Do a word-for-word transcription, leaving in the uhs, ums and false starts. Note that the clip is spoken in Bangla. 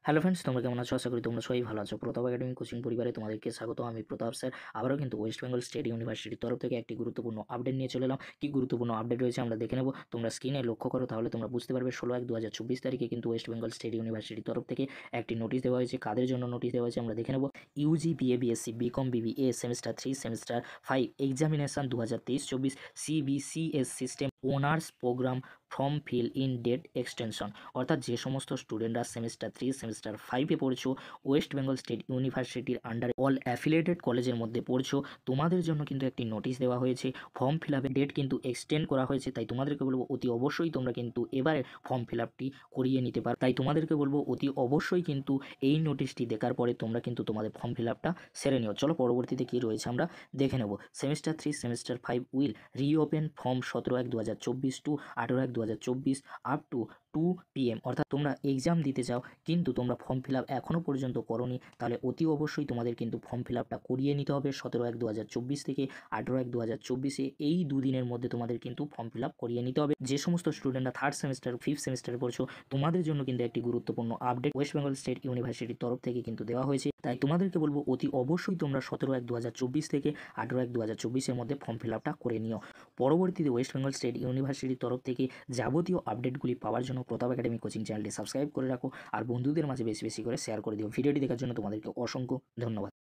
হ্যালো ফ্রেন্ডস, তোমরা কেমন আছো? আশা করি তোমরা সবাই ভালো আছো। প্রতাপ একাডেমি কোচিং পরিবারে তোমাদেরকে স্বাগত। আমি প্রতাপ স্যার আবারও কিন্তু ওয়েস্ট বেঙ্গল স্টেট ইউনিভার্সিটির তরফ থেকে একটি গুরুত্বপূর্ণ আপডেট নিয়ে চলে এলাম। কি গুরুত্বপূর্ণ আপডেট রয়েছে আমরা দেখে নেব। তোমরা স্ক্রিনে লক্ষ্য করো, তাহলে তোমরা বুঝতে পারবে। ষোলো এক দু হাজার চব্বিশ তারিখে কিন্তু ওয়েস্ট বেঙ্গল স্টেট ইউনিভার্সিটির তরফ থেকে একটি নোটিশ দেওয়া হয়েছে। কাদের জন্য নোটিশ দেওয়া হয়েছে আমরা দেখে নেব। UG BA BSc BCom BBA semester three semester five examination দু হাজার তেইশ চব্বিশ CBCS system honours programme form fill in date extension. অর্থাৎ যে সমস্ত স্টুডেন্টরা সেমিস্টার থ্রি সেমিস্টার ফাইভে পড়ছো, ওয়েস্ট বেঙ্গল স্টেট ইউনিভার্সিটির আন্ডারে অল অ্যাফিলিয়েটেড কলেজের মধ্যে পড়ছো, তোমাদের জন্য কিন্তু একটি নোটিশ দেওয়া হয়েছে। ফর্ম ফিল আপের ডেট কিন্তু এক্সটেন্ড করা হয়েছে। তাই তোমাদেরকে বলবো অতি অবশ্যই তোমরা কিন্তু এবারে ফর্ম ফিল আপটি করিয়ে নিতে পারো। তাই তোমাদেরকে বলবো অতি অবশ্যই কিন্তু এই নোটিশটি দেখার পরে তোমরা কিন্তু তোমাদের ফর্ম ফিল আপটা সেরে নিও। চলো পরবর্তীতে কী রয়েছে আমরা দেখে নেব। Semester three semester five will reopen form সতেরো এক দু হাজার চব্বিশ টু আঠেরো এক দু হাজার চব্বিশ আপ টু টু পিএম। অর্থাৎ তোমরা এক্সাম দিতে চাও কিন্তু তোমরা ফর্ম ফিল আপ এখনও পর্যন্ত করোনি, তাহলে অতি অবশ্যই তোমাদের কিন্তু ফর্ম ফিল আপটা করিয়ে নিতে হবে। সতেরো এক দু হাজার চব্বিশ থেকে আঠেরো এক দু হাজার চব্বিশে এই দুদিনের মধ্যে তোমাদের কিন্তু ফর্ম ফিল আপ করিয়ে নিতে হবে। যে সমস্ত স্টুডেন্টরা থার্ড সেমিস্টার ফিফথ সেমিস্টারে পড়ছো, তোমাদের জন্য কিন্তু একটি গুরুত্বপূর্ণ আপডেট ওয়েস্ট বেঙ্গল স্টেট ইউনিভার্সিটির তরফ থেকে কিন্তু দেওয়া হয়েছে। তাই তোমাদেরকে বলবো অতি অবশ্যই তোমরা সতেরো এক দু হাজার চব্বিশ থেকে আঠেরো এক দু হাজার চব্বিশের মধ্যে ফর্ম ফিল আপটা করে নিও। পরবর্তীতে ওয়েস্ট বেঙ্গল স্টেট ইউনিভার্সিটির তরফ থেকে যাবতীয় আপডেটগুলি পাওয়ার জন্য প্রতাপ একাডেমি কোচিং চ্যানেলটি সাবস্ক্রাইব করে রাখো আর বন্ধুদের মাঝে বেশি বেশি করে শেয়ার করে দিও। ভিডিওটি দেখার জন্য তোমাদেরকে অসংখ্য ধন্যবাদ।